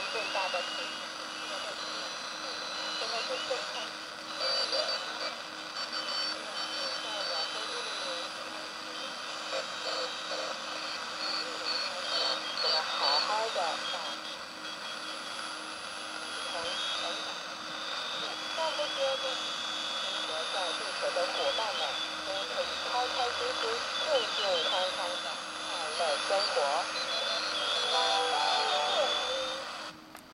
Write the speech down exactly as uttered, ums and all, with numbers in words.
最大的平衡。现在是正常。给他好好的把从成长。在这些路生活在地球的伙伴们都可以开开心心、健健康康的快乐生活。